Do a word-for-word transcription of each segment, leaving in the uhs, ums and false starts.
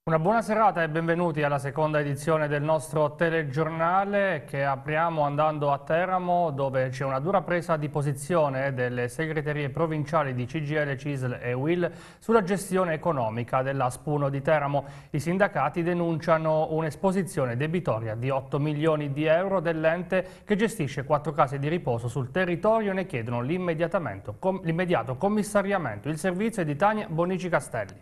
Una buona serata e benvenuti alla seconda edizione del nostro telegiornale che apriamo andando a Teramo, dove c'è una dura presa di posizione delle segreterie provinciali di C G I L, C I S L e U I L sulla gestione economica dell'A S P uno di Teramo. I sindacati denunciano un'esposizione debitoria di otto milioni di euro dell'ente che gestisce quattro case di riposo sul territorio e ne chiedono l'immediato commissariamento. Il servizio è di Tania Bonici Castelli.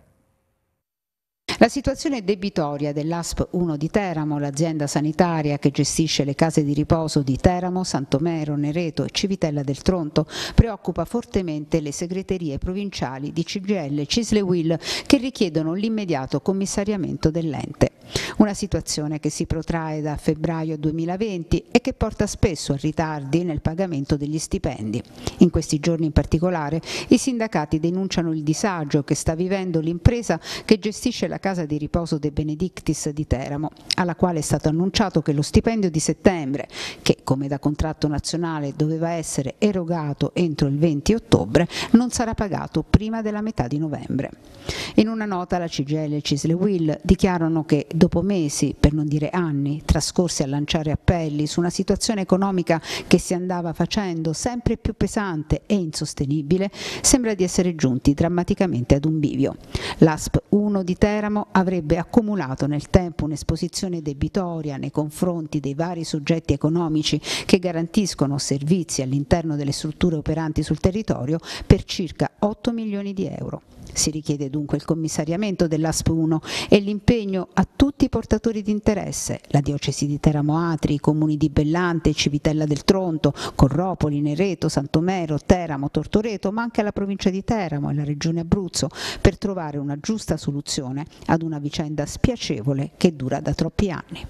La situazione debitoria dell'A S P uno di Teramo, l'azienda sanitaria che gestisce le case di riposo di Teramo, Santomero, Nereto e Civitella del Tronto, preoccupa fortemente le segreterie provinciali di C G I L, C I S L e U I L che richiedono l'immediato commissariamento dell'ente. Una situazione che si protrae da febbraio duemilaventi e che porta spesso a ritardi nel pagamento degli stipendi. In questi giorni in particolare i sindacati denunciano il disagio che sta vivendo l'impresa che gestisce la casa di riposo De Benedictis di Teramo, alla quale è stato annunciato che lo stipendio di settembre, che come da contratto nazionale doveva essere erogato entro il venti ottobre, non sarà pagato prima della metà di novembre. In una nota la C G I L e C I S L e U I L dichiarano che dopo mesi, per non dire anni, trascorsi a lanciare appelli su una situazione economica che si andava facendo sempre più pesante e insostenibile, sembra di essere giunti drammaticamente ad un bivio. L'A S P uno di Teramo avrebbe accumulato nel tempo un'esposizione debitoria nei confronti dei vari soggetti economici che garantiscono servizi all'interno delle strutture operanti sul territorio per circa otto milioni di euro. Si richiede dunque il commissariamento dell'A S P uno e l'impegno a tutti i portatori di interesse, la diocesi di Teramo Atri, i comuni di Bellante, Civitella del Tronto, Corropoli, Nereto, Santomero, Teramo, Tortoreto, ma anche alla provincia di Teramo e alla regione Abruzzo, per trovare una giusta soluzione ad una vicenda spiacevole che dura da troppi anni.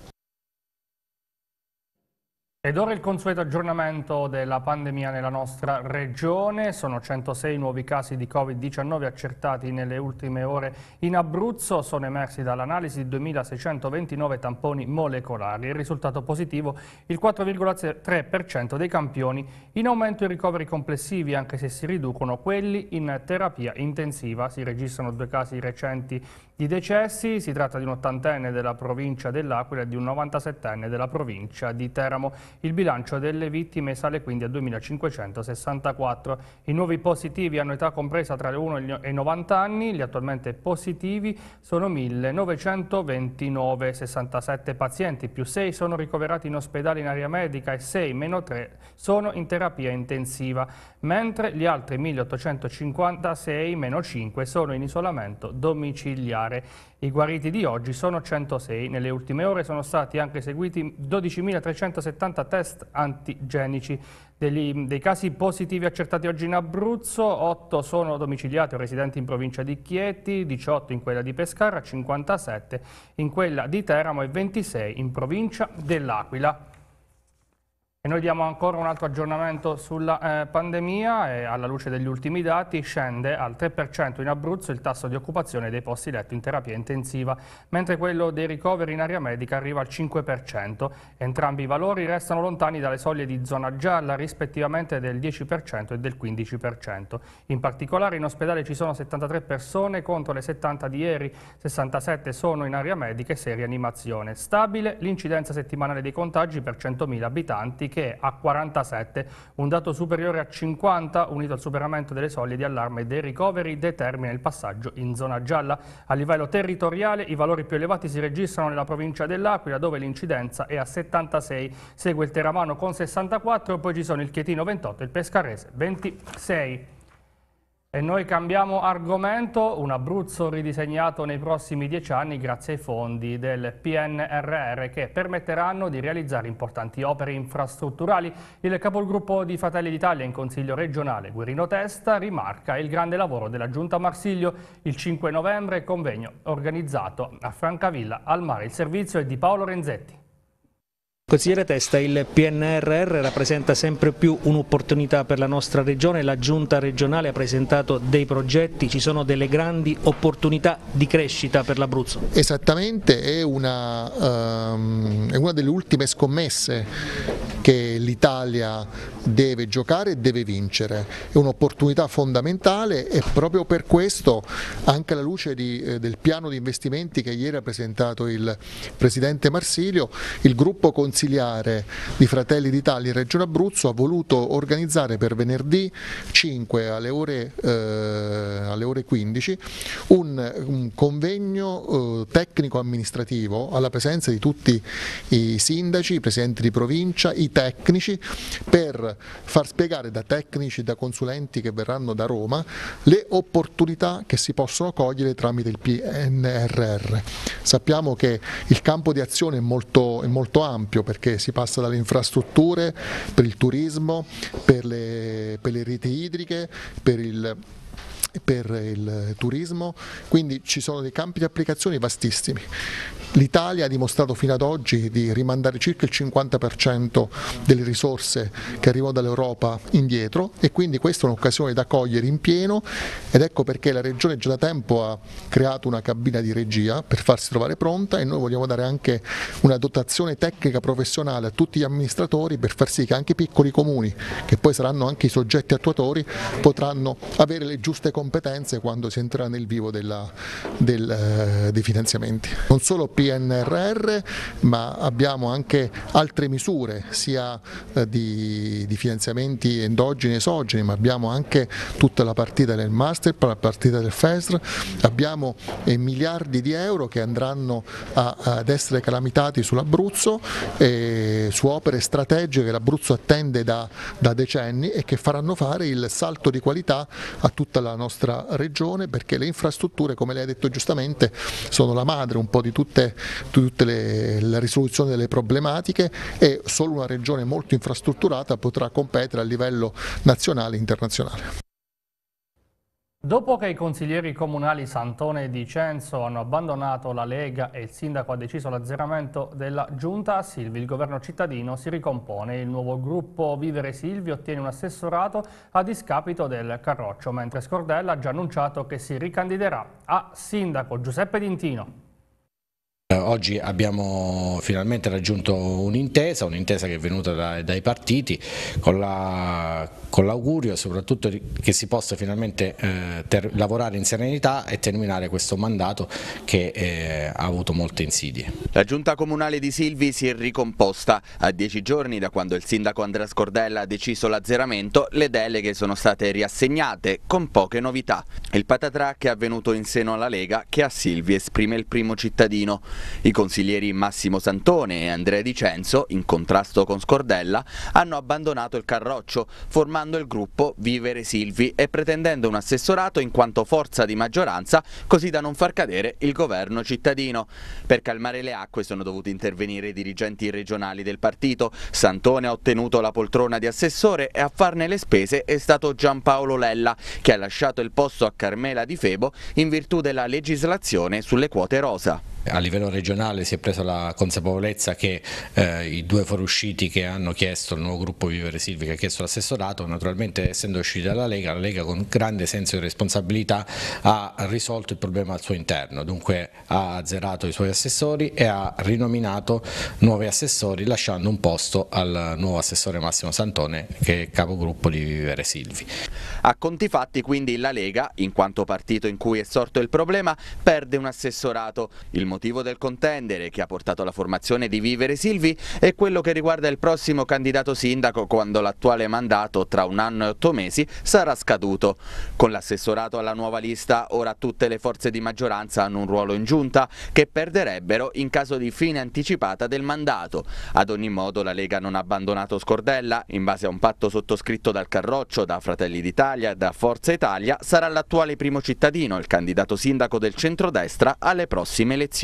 Ed ora il consueto aggiornamento della pandemia nella nostra regione. Sono centosei nuovi casi di Covid diciannove accertati nelle ultime ore in Abruzzo. Sono emersi dall'analisi di duemilaseicentoventinove tamponi molecolari. Il risultato positivo il quattro virgola tre per cento dei campioni. In aumento i ricoveri complessivi, anche se si riducono quelli in terapia intensiva. Si registrano due casi recenti di decessi. Si tratta di un ottantenne della provincia dell'Aquila e di un novantasettenne della provincia di Teramo. Il bilancio delle vittime sale quindi a duemilacinquecentosessantaquattro. I nuovi positivi hanno età compresa tra le uno e i novanta anni. Gli attualmente positivi sono millenovecentoventinove, sessantasette pazienti, più sei sono ricoverati in ospedale in area medica e sei meno tre sono in terapia intensiva, mentre gli altri milleottocentocinquantasei meno cinque sono in isolamento domiciliare. I guariti di oggi sono centosei. Nelle ultime ore sono stati anche eseguiti dodicimilatrecentosettanta test antigenici. Degli, dei casi positivi accertati oggi in Abruzzo, otto sono domiciliati o residenti in provincia di Chieti, diciotto in quella di Pescara, cinquantasette in quella di Teramo e ventisei in provincia dell'Aquila. E noi diamo ancora un altro aggiornamento sulla eh, pandemia e alla luce degli ultimi dati scende al tre per cento in Abruzzo il tasso di occupazione dei posti letto in terapia intensiva, mentre quello dei ricoveri in area medica arriva al cinque per cento. Entrambi i valori restano lontani dalle soglie di zona gialla rispettivamente del dieci per cento e del quindici per cento. In particolare in ospedale ci sono settantatré persone contro le settanta di ieri, sessantasette sono in area medica e sei rianimazione. Stabile l'incidenza settimanale dei contagi per centomila abitanti, che è a quarantasette, un dato superiore a cinquanta, unito al superamento delle soglie di allarme dei ricoveri, determina il passaggio in zona gialla. A livello territoriale i valori più elevati si registrano nella provincia dell'Aquila, dove l'incidenza è a settantasei, segue il Teramano con sessantaquattro, poi ci sono il Chietino ventotto e il Pescarese ventisei. E noi cambiamo argomento, un Abruzzo ridisegnato nei prossimi dieci anni grazie ai fondi del P N R R che permetteranno di realizzare importanti opere infrastrutturali. Il capogruppo di Fratelli d'Italia in Consiglio regionale, Guerino Testa, rimarca il grande lavoro della Giunta Marsiglio. Il cinque novembre convegno organizzato a Francavilla al Mare. Il servizio è di Paolo Renzetti. Consigliere Testa, il P N R R rappresenta sempre più un'opportunità per la nostra regione, la Giunta regionale ha presentato dei progetti, ci sono delle grandi opportunità di crescita per l'Abruzzo. Esattamente, è una, um, è una delle ultime scommesse che l'Italia deve giocare e deve vincere, è un'opportunità fondamentale e proprio per questo, anche alla luce di, eh, del piano di investimenti che ieri ha presentato il Presidente Marsilio, il gruppo consiliare di Fratelli d'Italia in Regione Abruzzo ha voluto organizzare per venerdì cinque alle ore, eh, alle ore quindici un, un convegno eh, tecnico-amministrativo alla presenza di tutti i sindaci, i presidenti di provincia, i tecnici, per far spiegare da tecnici e da consulenti che verranno da Roma le opportunità che si possono cogliere tramite il P N R R. Sappiamo che il campo di azione è molto, è molto ampio, perché si passa dalle infrastrutture, per il turismo, per le, per le reti idriche, per il per il turismo, quindi ci sono dei campi di applicazione vastissimi. L'Italia ha dimostrato fino ad oggi di rimandare circa il cinquanta per cento delle risorse che arrivano dall'Europa indietro, e quindi questa è un'occasione da cogliere in pieno, ed ecco perché la Regione già da tempo ha creato una cabina di regia per farsi trovare pronta, e noi vogliamo dare anche una dotazione tecnica professionale a tutti gli amministratori per far sì che anche i piccoli comuni, che poi saranno anche i soggetti attuatori, potranno avere le giuste competenze quando si entrerà nel vivo della, del, eh, dei finanziamenti. Non solo P N R R, ma abbiamo anche altre misure sia eh, di, di finanziamenti endogeni e esogeni, ma abbiamo anche tutta la partita del Master, la partita del F E S R, abbiamo eh, miliardi di euro che andranno a, ad essere calamitati sull'Abruzzo, eh, su opere strategiche che l'Abruzzo attende da, da decenni e che faranno fare il salto di qualità a tutta la nostra regione, perché le infrastrutture, come lei ha detto giustamente, sono la madre un po' di tutte, di tutte le, la risoluzione delle problematiche, e solo una regione molto infrastrutturata potrà competere a livello nazionale e internazionale. Dopo che i consiglieri comunali Santone e Dicenzo hanno abbandonato la Lega e il sindaco ha deciso l'azzeramento della giunta Silvi, il governo cittadino si ricompone. Il nuovo gruppo Vivere Silvi ottiene un assessorato a discapito del Carroccio, mentre Scordella ha già annunciato che si ricandiderà a sindaco. Giuseppe D'Intino. Oggi abbiamo finalmente raggiunto un'intesa, un'intesa che è venuta da, dai partiti, con l'augurio la, soprattutto che si possa finalmente eh, ter, lavorare in serenità e terminare questo mandato che eh, ha avuto molte insidie. La giunta comunale di Silvi si è ricomposta. A dieci giorni da quando il sindaco Andrea Scordella ha deciso l'azzeramento, le deleghe sono state riassegnate con poche novità. Il patatrac è avvenuto in seno alla Lega, che a Silvi esprime il primo cittadino. I consiglieri Massimo Santone e Andrea Dicenzo, in contrasto con Scordella, hanno abbandonato il Carroccio, formando il gruppo Vivere Silvi e pretendendo un assessorato in quanto forza di maggioranza, così da non far cadere il governo cittadino. Per calmare le acque sono dovuti intervenire i dirigenti regionali del partito. Santone ha ottenuto la poltrona di assessore e a farne le spese è stato Giampaolo Lella, che ha lasciato il posto a Carmela Di Febo in virtù della legislazione sulle quote rosa. A livello regionale si è presa la consapevolezza che eh, i due fuoriusciti che hanno chiesto, il nuovo gruppo Vivere Silvi che ha chiesto l'assessorato, naturalmente essendo usciti dalla Lega, la Lega con grande senso di responsabilità ha risolto il problema al suo interno, dunque ha azzerato i suoi assessori e ha rinominato nuovi assessori, lasciando un posto al nuovo assessore Massimo Santone, che è capogruppo di Vivere Silvi. A conti fatti quindi la Lega, in quanto partito in cui è sorto il problema, perde un assessorato. Il motivo del contendere che ha portato alla formazione di Vivere Silvi è quello che riguarda il prossimo candidato sindaco, quando l'attuale mandato tra un anno e otto mesi sarà scaduto. Con l'assessorato alla nuova lista ora tutte le forze di maggioranza hanno un ruolo in giunta, che perderebbero in caso di fine anticipata del mandato. Ad ogni modo la Lega non ha abbandonato Scordella. In base a un patto sottoscritto dal Carroccio, da Fratelli d'Italia e da Forza Italia, sarà l'attuale primo cittadino il candidato sindaco del centrodestra alle prossime elezioni.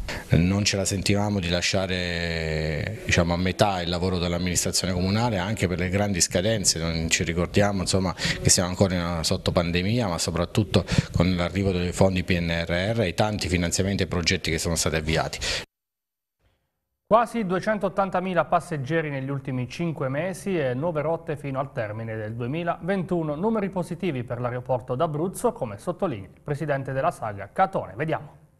Non ce la sentivamo di lasciare, diciamo, a metà il lavoro dell'amministrazione comunale, anche per le grandi scadenze. Non ci ricordiamo, insomma, che siamo ancora in una, sotto pandemia, ma soprattutto con l'arrivo dei fondi P N R R e i tanti finanziamenti e progetti che sono stati avviati. Quasi duecentottantamila passeggeri negli ultimi cinque mesi e nuove rotte fino al termine del duemilaventuno. Numeri positivi per l'aeroporto d'Abruzzo, come sottolinea il presidente della Saglia, Catone. Vediamo.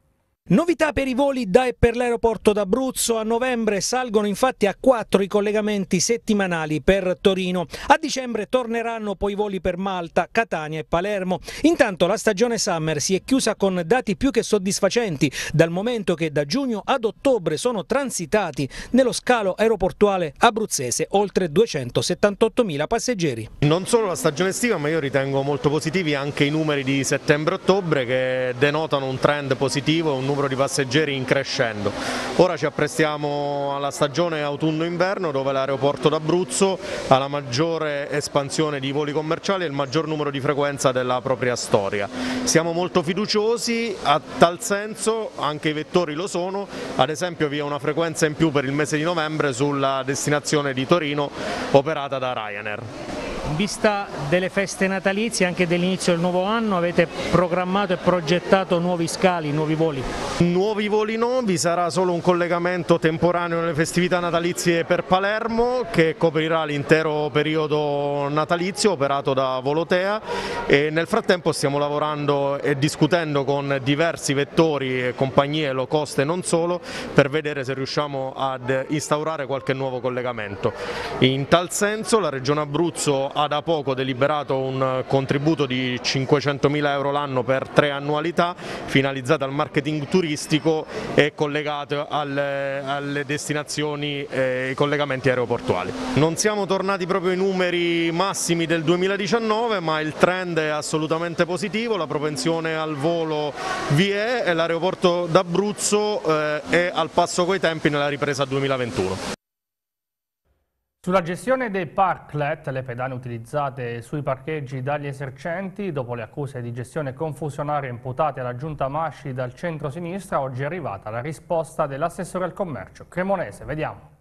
Novità per i voli da e per l'aeroporto d'Abruzzo. A novembre salgono infatti a quattro i collegamenti settimanali per Torino. A dicembre torneranno poi i voli per Malta, Catania e Palermo. Intanto la stagione summer si è chiusa con dati più che soddisfacenti, dal momento che da giugno ad ottobre sono transitati nello scalo aeroportuale abruzzese oltre duecentosettantottomila passeggeri. Non solo la stagione estiva, ma io ritengo molto positivi anche i numeri di settembre-ottobre, che denotano un trend positivo, un numero di passeggeri in crescendo. Ora ci apprestiamo alla stagione autunno-inverno, dove l'aeroporto d'Abruzzo ha la maggiore espansione di voli commerciali e il maggior numero di frequenza della propria storia. Siamo molto fiduciosi, a tal senso anche i vettori lo sono. Ad esempio vi è una frequenza in più per il mese di novembre sulla destinazione di Torino operata da Ryanair. In vista delle feste natalizie e anche dell'inizio del nuovo anno, avete programmato e progettato nuovi scali, nuovi voli? Nuovi voli no, vi sarà solo un collegamento temporaneo nelle festività natalizie per Palermo, che coprirà l'intero periodo natalizio, operato da Volotea, e nel frattempo stiamo lavorando e discutendo con diversi vettori e compagnie low cost e non solo, per vedere se riusciamo ad instaurare qualche nuovo collegamento. In tal senso la Regione Abruzzo ha da poco deliberato un contributo di cinquecentomila euro l'anno per tre annualità, finalizzata al marketing turistico e collegato alle, alle destinazioni e i collegamenti aeroportuali. Non siamo tornati proprio ai numeri massimi del duemiladiciannove, ma il trend è assolutamente positivo, la propensione al volo vi è e l'aeroporto d'Abruzzo eh, è al passo coi tempi nella ripresa duemilaventuno. Sulla gestione dei parklet, le pedane utilizzate sui parcheggi dagli esercenti, dopo le accuse di gestione confusionaria imputate alla giunta Masci dal centro-sinistra, oggi è arrivata la risposta dell'assessore al commercio Cremonese. Vediamo.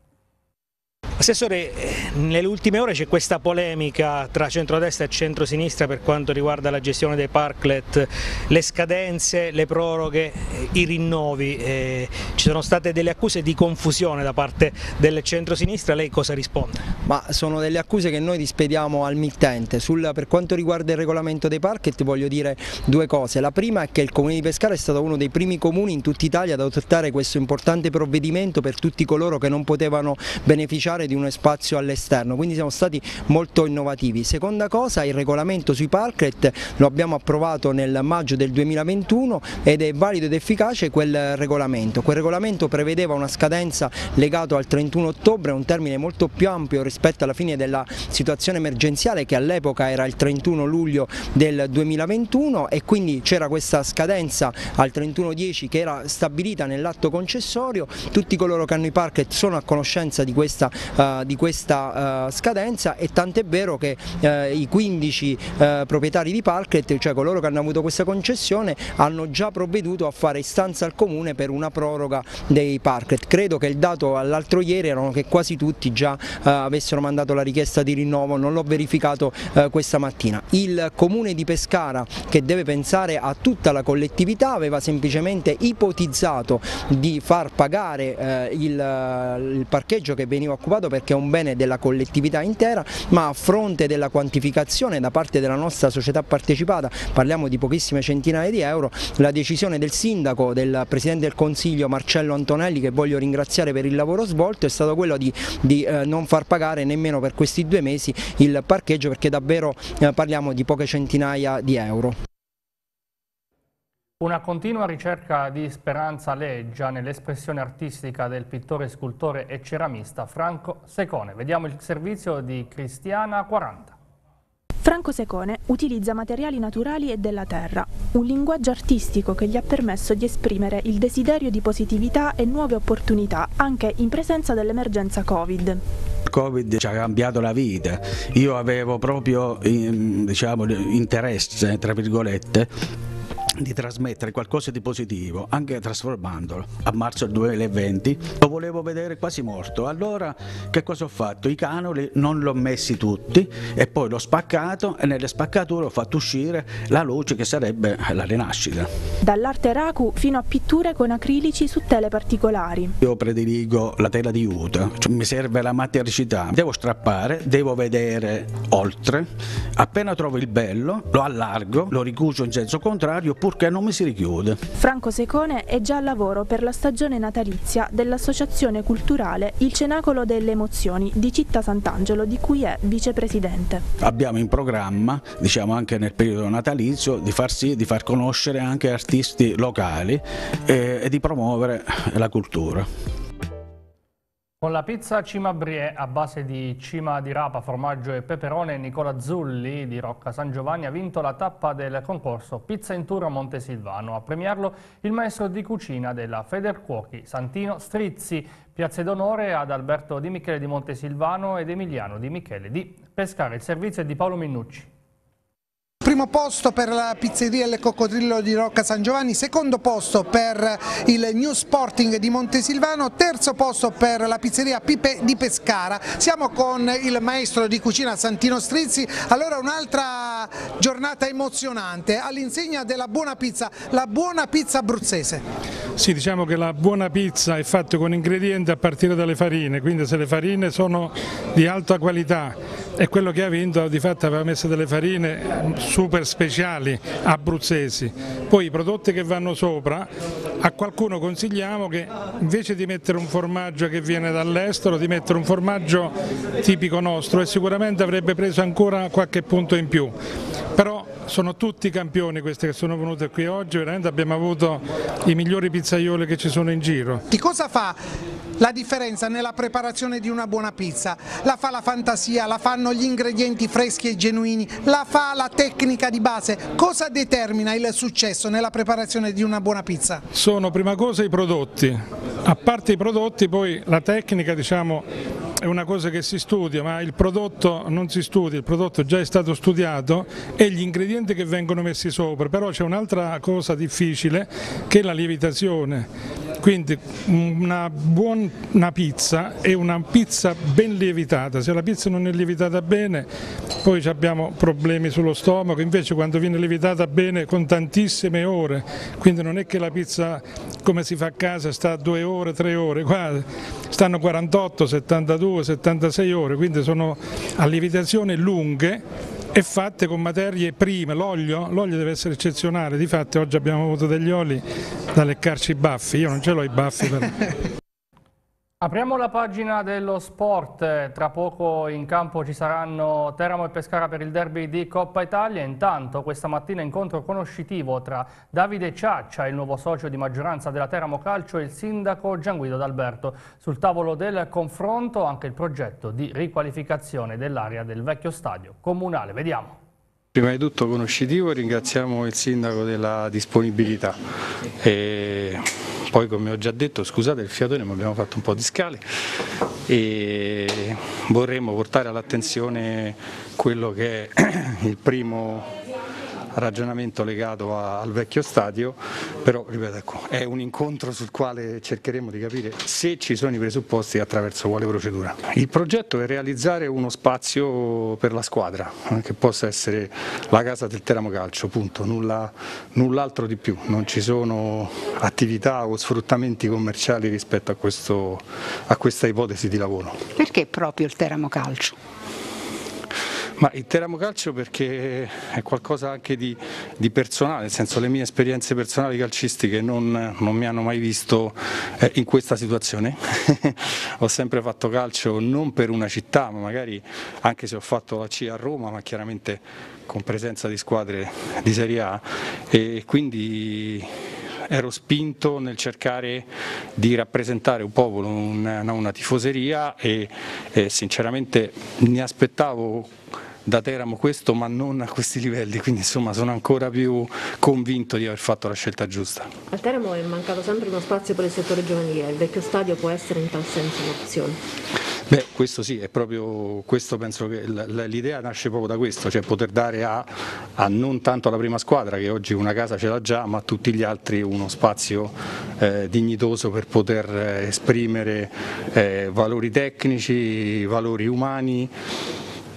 Assessore, nelle ultime ore c'è questa polemica tra centrodestra e centrosinistra per quanto riguarda la gestione dei parklet, le scadenze, le proroghe, i rinnovi. Eh, ci sono state delle accuse di confusione da parte del centrosinistra, lei cosa risponde? Ma sono delle accuse che noi rispediamo al mittente. Sul, per quanto riguarda il regolamento dei parklet voglio dire due cose. La prima è che il Comune di Pescara è stato uno dei primi comuni in tutta Italia ad adottare questo importante provvedimento per tutti coloro che non potevano beneficiare di uno spazio all'esterno, quindi siamo stati molto innovativi. Seconda cosa, il regolamento sui parklet lo abbiamo approvato nel maggio del duemilaventuno ed è valido ed efficace quel regolamento. Quel regolamento prevedeva una scadenza legata al trentuno ottobre, un termine molto più ampio rispetto alla fine della situazione emergenziale, che all'epoca era il trentuno luglio del duemilaventuno, e quindi c'era questa scadenza al trentuno dieci che era stabilita nell'atto concessorio. Tutti coloro che hanno i parklet sono a conoscenza di questa Uh, di questa uh, scadenza, e tant'è vero che uh, i quindici uh, proprietari di parklet, cioè coloro che hanno avuto questa concessione, hanno già provveduto a fare istanza al Comune per una proroga dei parklet. Credo che il dato all'altro ieri erano che quasi tutti già uh, avessero mandato la richiesta di rinnovo, non l'ho verificato uh, questa mattina. Il Comune di Pescara, che deve pensare a tutta la collettività, aveva semplicemente ipotizzato di far pagare uh, il, uh, il parcheggio che veniva occupato, perché è un bene della collettività intera, ma a fronte della quantificazione da parte della nostra società partecipata, parliamo di pochissime centinaia di euro, la decisione del sindaco, del Presidente del Consiglio Marcello Antonelli, che voglio ringraziare per il lavoro svolto, è stato quello di, di eh, non far pagare nemmeno per questi due mesi il parcheggio, perché davvero eh, parliamo di poche centinaia di euro. Una continua ricerca di speranza leggia nell'espressione artistica del pittore, scultore e ceramista Franco Secone. Vediamo il servizio di Cristiana quaranta. Franco Secone utilizza materiali naturali e della terra, un linguaggio artistico che gli ha permesso di esprimere il desiderio di positività e nuove opportunità anche in presenza dell'emergenza Covid. Il Covid ci ha cambiato la vita, io avevo proprio diciamo, interesse, tra virgolette, di trasmettere qualcosa di positivo, anche trasformandolo. A marzo duemilaventi lo volevo vedere quasi morto, allora che cosa ho fatto? I canoli non l'ho messi tutti e poi l'ho spaccato, e nelle spaccature ho fatto uscire la luce che sarebbe la rinascita. Dall'arte raku fino a pitture con acrilici su tele particolari. Io prediligo la tela di juta, cioè mi serve la matericità, devo strappare, devo vedere oltre, appena trovo il bello lo allargo, lo ricucio in senso contrario, oppure purché non mi si richiude. Franco Secone è già al lavoro per la stagione natalizia dell'associazione culturale Il Cenacolo delle Emozioni di Città Sant'Angelo, di cui è vicepresidente. Abbiamo in programma, diciamo anche nel periodo natalizio, di far sì, di far conoscere anche artisti locali e, e di promuovere la cultura. Con la pizza Cimabrie a base di cima di rapa, formaggio e peperone, Nicola Zulli di Rocca San Giovanni ha vinto la tappa del concorso Pizza in Tour a Montesilvano. A premiarlo il maestro di cucina della Federcuochi Santino Strizzi. Piazze d'onore ad Alberto Di Michele di Montesilvano ed Emiliano Di Michele di Pescara. Il servizio è di Paolo Minnucci. Primo posto per la pizzeria Il Coccodrillo di Rocca San Giovanni, secondo posto per il New Sporting di Montesilvano, terzo posto per la pizzeria Pipe di Pescara. Siamo con il maestro di cucina Santino Strizzi. Allora, un'altra giornata emozionante all'insegna della buona pizza, la buona pizza abruzzese. Sì, diciamo che la buona pizza è fatta con ingredienti a partire dalle farine, quindi se le farine sono di alta qualità e quello che ha vinto di fatto aveva messo delle farine super speciali abruzzesi. Poi i prodotti che vanno sopra, a qualcuno consigliamo che invece di mettere un formaggio che viene dall'estero, di mettere un formaggio tipico nostro, e sicuramente avrebbe preso ancora qualche punto in più. Però sono tutti campioni questi che sono venuti qui oggi, veramente abbiamo avuto i migliori pizzaioli che ci sono in giro. Di cosa fa la differenza nella preparazione di una buona pizza? La fa la fantasia, la fanno gli ingredienti freschi e genuini, la fa la tecnica di base. Cosa determina il successo nella preparazione di una buona pizza? Sono prima cosa i prodotti, a parte i prodotti poi la tecnica, diciamo, è una cosa che si studia, ma il prodotto non si studia, il prodotto già è stato studiato e gli ingredienti che vengono messi sopra. Però c'è un'altra cosa difficile che è la lievitazione. Quindi una buona pizza è una pizza ben lievitata. Se la pizza non è lievitata bene poi abbiamo problemi sullo stomaco, invece quando viene lievitata bene con tantissime ore, quindi non è che la pizza come si fa a casa sta due ore, tre ore, qua stanno quarantotto, settantadue, settantasei ore, quindi sono a lievitazione lunghe e fatte con materie prime. L'olio, l'olio deve essere eccezionale, difatti oggi abbiamo avuto degli oli da leccarci i baffi, io non ce l'ho i baffi però. Apriamo la pagina dello sport, tra poco in campo ci saranno Teramo e Pescara per il derby di Coppa Italia. Intanto questa mattina incontro conoscitivo tra Davide Ciaccia, il nuovo socio di maggioranza della Teramo Calcio, e il sindaco Gianguido D'Alberto. Sul tavolo del confronto anche il progetto di riqualificazione dell'area del vecchio stadio comunale. Vediamo. Prima di tutto conoscitivo, ringraziamo il sindaco della disponibilità. E poi, come ho già detto, scusate il fiatone ma abbiamo fatto un po' di scale, e vorremmo portare all'attenzione quello che è il primo ragionamento legato a, al vecchio stadio, però ripeto, ecco, è un incontro sul quale cercheremo di capire se ci sono i presupposti e attraverso quale procedura. Il progetto è realizzare uno spazio per la squadra, eh, che possa essere la casa del Teramo Calcio, punto, nulla, null'altro di più, non ci sono attività o sfruttamenti commerciali rispetto a, questo, a questa ipotesi di lavoro. Perché proprio il Teramo Calcio? Ma il Teramo Calcio perché è qualcosa anche di, di personale, nel senso le mie esperienze personali calcistiche non, non mi hanno mai visto eh, in questa situazione. Ho sempre fatto calcio non per una città, ma magari anche se ho fatto la C a Roma, ma chiaramente con presenza di squadre di Serie A, e quindi ero spinto nel cercare di rappresentare un popolo, una, una tifoseria, e, e sinceramente mi aspettavo da Teramo questo, ma non a questi livelli, quindi insomma sono ancora più convinto di aver fatto la scelta giusta. Al Teramo è mancato sempre uno spazio per il settore giovanile, il vecchio stadio può essere in tal senso un'opzione? Beh, questo sì, è proprio questo, penso che l'idea nasce proprio da questo, cioè poter dare a, a non tanto alla prima squadra, che oggi una casa ce l'ha già, ma a tutti gli altri uno spazio eh, dignitoso per poter eh, esprimere eh, valori tecnici, valori umani,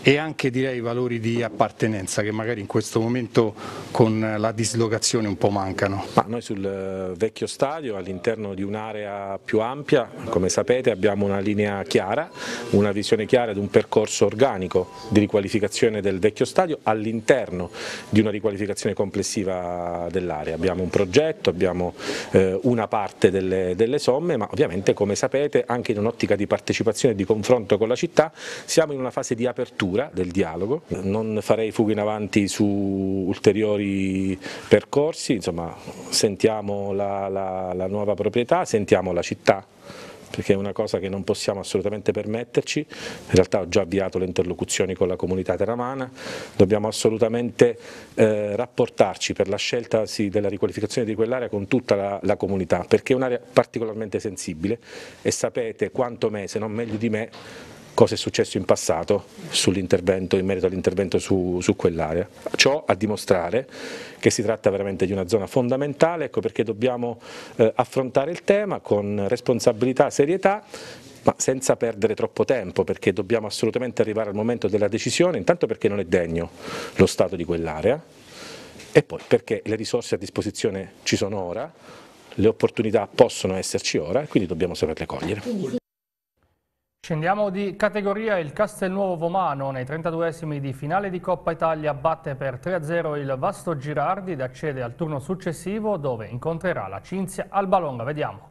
e anche direi valori di appartenenza che magari in questo momento con la dislocazione un po' mancano. Ma noi sul vecchio stadio, all'interno di un'area più ampia, come sapete abbiamo una linea chiara, una visione chiara di un percorso organico di riqualificazione del vecchio stadio all'interno di una riqualificazione complessiva dell'area. Abbiamo un progetto, abbiamo eh, una parte delle, delle somme, ma ovviamente come sapete anche in un'ottica di partecipazione e di confronto con la città siamo in una fase di apertura del dialogo, non farei fughe in avanti su ulteriori percorsi, insomma sentiamo la, la, la nuova proprietà, sentiamo la città, perché è una cosa che non possiamo assolutamente permetterci. In realtà ho già avviato le interlocuzioni con la comunità terramana, dobbiamo assolutamente eh, rapportarci per la scelta sì, della riqualificazione di quell'area con tutta la, la comunità, perché è un'area particolarmente sensibile e sapete quanto me, se non meglio di me, cosa è successo in passato sull'intervento, in merito all'intervento su, su quell'area. Ciò a dimostrare che si tratta veramente di una zona fondamentale, ecco perché dobbiamo eh, affrontare il tema con responsabilità, serietà, ma senza perdere troppo tempo, perché dobbiamo assolutamente arrivare al momento della decisione, intanto perché non è degno lo stato di quell'area e poi perché le risorse a disposizione ci sono ora, le opportunità possono esserci ora e quindi dobbiamo saperle cogliere. Scendiamo di categoria, il Castelnuovo Vomano nei trentaduesimi di finale di Coppa Italia batte per tre a zero il Vasto Girardi ed accede al turno successivo dove incontrerà la Cinzia Albalonga. Vediamo.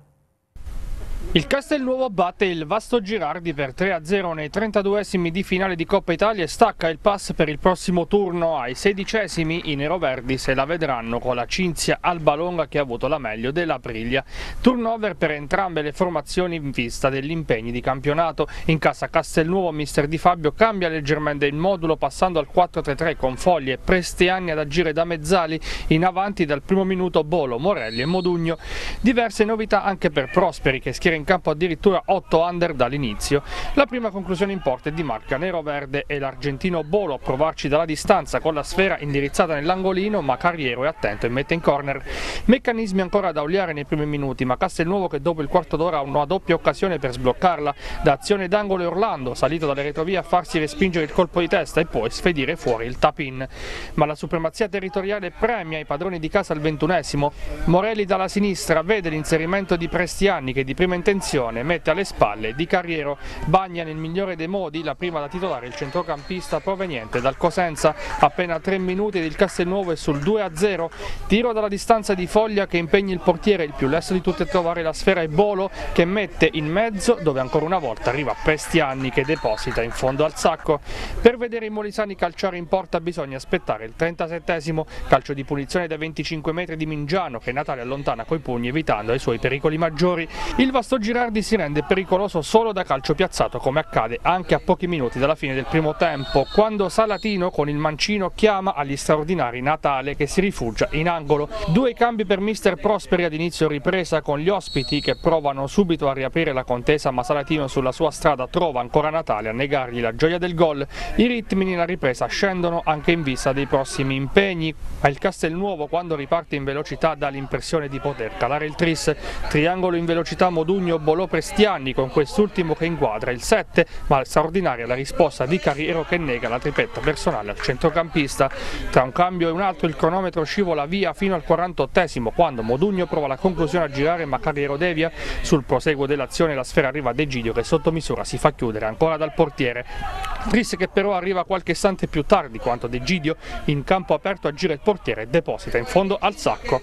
Il Castelnuovo batte il Vasto Girardi per tre a zero nei trentaduesimi di finale di Coppa Italia e stacca il pass per il prossimo turno. Ai sedicesimi i neroverdi se la vedranno con la Cinzia Albalonga che ha avuto la meglio dell'Aprilia. Turnover per entrambe le formazioni in vista degli impegni di campionato. In casa Castelnuovo mister Di Fabio cambia leggermente il modulo passando al quattro tre tre con Fogli e Prestiani ad agire da mezzali, in avanti dal primo minuto Bolo, Morelli e Modugno. Diverse novità anche per Prosperi che schiera in campo addirittura otto under dall'inizio. La prima conclusione in porta è di marca nero-verde e l'argentino Bolo a provarci dalla distanza con la sfera indirizzata nell'angolino, ma Carriero è attento e mette in corner. Meccanismi ancora da oliare nei primi minuti, ma Castelnuovo che dopo il quarto d'ora ha una doppia occasione per sbloccarla. Da azione d'angolo e Orlando, salito dalle retrovie a farsi respingere il colpo di testa e poi sfedire fuori il tap-in. Ma la supremazia territoriale premia i padroni di casa al ventunesimo. Morelli dalla sinistra vede l'inserimento di Prestiani che di prima intenzione mette alle spalle Di Carriero, bagna nel migliore dei modi la prima da titolare il centrocampista proveniente dal Cosenza. Appena tre minuti ed il Castelnuovo è sul due a zero, tiro dalla distanza di Foglia che impegna il portiere, il più lesto di tutti a trovare la sfera è Bolo che mette in mezzo dove ancora una volta arriva Prestiani che deposita in fondo al sacco. Per vedere i molisani calciare in porta bisogna aspettare il trentasettesimo, calcio di punizione da venticinque metri di Mingiano che Natale allontana coi pugni evitando i suoi pericoli maggiori. Il Vasto Girardi si rende pericoloso solo da calcio piazzato come accade anche a pochi minuti dalla fine del primo tempo quando Salatino con il mancino chiama agli straordinari Natale che si rifugia in angolo. Due cambi per mister Prosperi ad inizio ripresa con gli ospiti che provano subito a riaprire la contesa ma Salatino sulla sua strada trova ancora Natale a negargli la gioia del gol. I ritmi nella ripresa scendono anche in vista dei prossimi impegni ma il Castelnuovo quando riparte in velocità dà l'impressione di poter calare il tris. Triangolo in velocità Modugno Bolò Prestiani con quest'ultimo che inquadra il sette, ma straordinaria la risposta di Carriero che nega la tripletta personale al centrocampista. Tra un cambio e un altro il cronometro scivola via fino al quarantottesimo quando Modugno prova la conclusione a girare ma Carriero devia. Sul proseguo dell'azione la sfera arriva a De Gidio che sotto misura si fa chiudere ancora dal portiere. Tris che però arriva qualche istante più tardi quanto De Gidio in campo aperto aggira il portiere e deposita in fondo al sacco.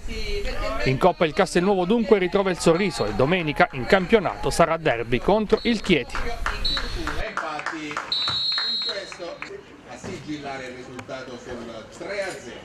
In Coppa il Castelnuovo dunque ritrova il sorriso e domenica in campionato sarà derby contro il Chieti. Infatti in questo a sigillare il risultato sul tre a zero.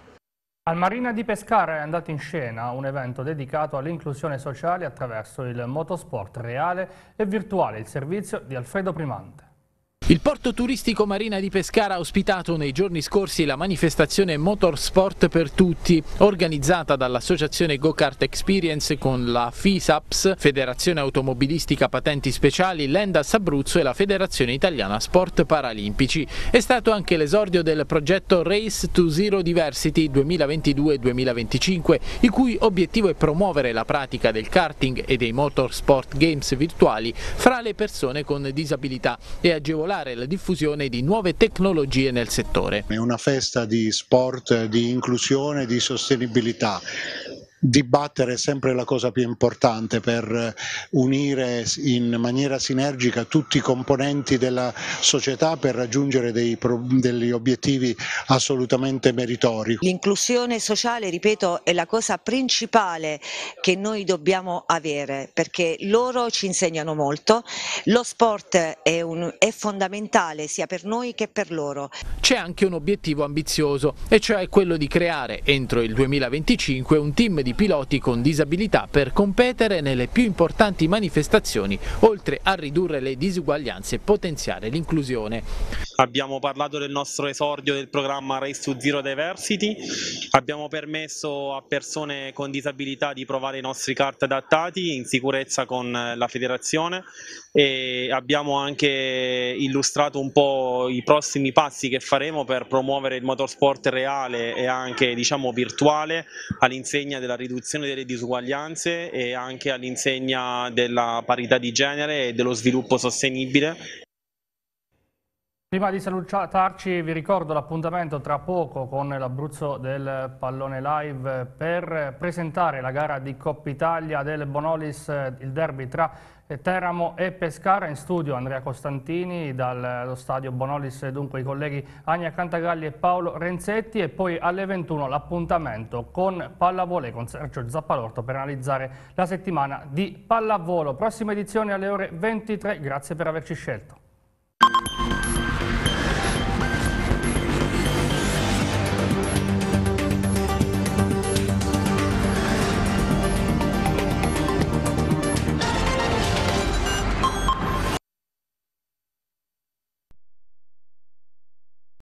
Al Marina di Pescara è andato in scena un evento dedicato all'inclusione sociale attraverso il motorsport reale e virtuale, il servizio di Alfredo Primante. Il porto turistico Marina di Pescara ha ospitato nei giorni scorsi la manifestazione Motorsport per Tutti, organizzata dall'associazione Go-Kart Experience con la FISAPS, Federazione Automobilistica Patenti Speciali, l'Endas Abruzzo e la Federazione Italiana Sport Paralimpici. È stato anche l'esordio del progetto Race to Zero Diversity duemilaventidue duemilaventicinque, il cui obiettivo è promuovere la pratica del karting e dei motorsport games virtuali fra le persone con disabilità e agevolare agevolare la diffusione di nuove tecnologie nel settore. È una festa di sport, di inclusione, di sostenibilità. Dibattere è sempre la cosa più importante per unire in maniera sinergica tutti i componenti della società per raggiungere dei, degli obiettivi assolutamente meritori. L'inclusione sociale, ripeto, è la cosa principale che noi dobbiamo avere, perché loro ci insegnano molto, lo sport è, un, è fondamentale sia per noi che per loro. C'è anche un obiettivo ambizioso, e cioè quello di creare entro il duemilaventicinque un team di piloti con disabilità per competere nelle più importanti manifestazioni, oltre a ridurre le disuguaglianze e potenziare l'inclusione. Abbiamo parlato del nostro esordio del programma Race to Zero Diversity, abbiamo permesso a persone con disabilità di provare i nostri kart adattati in sicurezza con la federazione e abbiamo anche illustrato un po' i prossimi passi che faremo per promuovere il motorsport reale e anche, diciamo, virtuale all'insegna della riduzione delle disuguaglianze e anche all'insegna della parità di genere e dello sviluppo sostenibile. Prima di salutarci vi ricordo l'appuntamento tra poco con l'Abruzzo del Pallone Live per presentare la gara di Coppa Italia del Bonolis, il derby tra Teramo e Pescara. In studio Andrea Costantini dallo stadio Bonolis, dunque i colleghi Ania Cantagalli e Paolo Renzetti, e poi alle ventuno l'appuntamento con Pallavolo e con Sergio Zappalorto per analizzare la settimana di pallavolo. Prossima edizione alle ore ventitré, grazie per averci scelto.